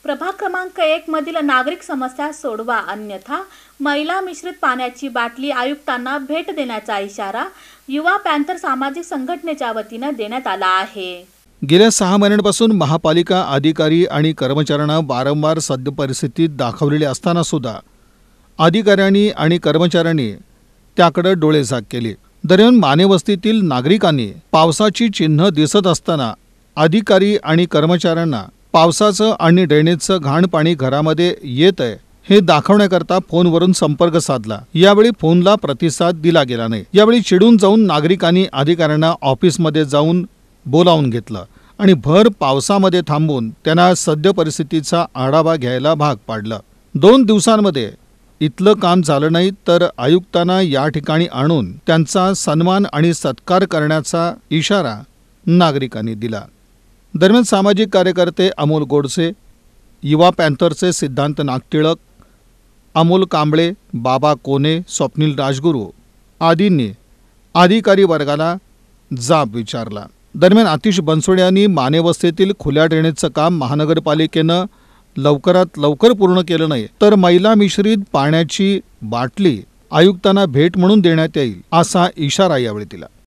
प्रभाग क्रमांक 1 मधील नागरिक समस्या सोडवा, अन्यथा महिला मिश्रित पाण्याची बाटली आयुक्तांना भेट देण्याचा इशारा युवा पॅंथर सामाजिक संघटनेच्या वतीने देण्यात आला आहे। गेल्या 6 महिन्यांपासून महापालिका अधिकारी आणि कर्मचाऱ्यांना वारंवार सद्य परिस्थितीत दाखवलेले असताना सुद्धा अधिकाऱ्यांनी आणि कर्मचाऱ्यांनी त्याकडे डोळेझाक केले। दरम्यान मानेवस्तीतील नागरिकांनी पावसाची चिन्ह दिसत असताना अधिकारी आणि कर्मचाऱ्यांना पावसाचं आणि ड्रेनेजचं घाण पाणी घरामध्ये येत आहे हे दाखवण्याकरता फोनवरून संपर्क साधला। यावेळी फोनला प्रतिसाद दिला गेला नाही। यावेळी चिडून जाऊन नागरिकांनी अधिकाऱ्यांना ऑफिसमध्ये जाऊन बोलावून घेतलं आणि भर पावसामध्ये थांबून त्यांना सद्य परिस्थितीचा आढावा घ्यायला भाग पाडलं। 2 दिवसांमध्ये इथलं काम झालं नाही तर आयुक्तांना या ठिकाणी आणून त्यांचा सन्मान आणि सत्कार करण्याचा इशारा नागरिकांनी दिला। दरम्यान सामाजिक कार्यकर्ते अमोल गोडसे, युवा पॅंथरचे सिद्धांत नागटिळक, अमोल कांबळे, बाबा कोने, स्वप्नील राजगुरू आदींनी अधिकारी वर्गाला जाब विचारला। दरम्यान आतिश बनसोडे यांनी मानेवस्तीतील खुल्या ड्रेनेजचं काम महानगरपालिकेनं लवकरात लवकर पूर्ण केलं नाही तर महिला मिश्रित पाण्याची बाटली आयुक्तांना भेट म्हणून देण्यात येईल असा इशारा यावेळी दिला।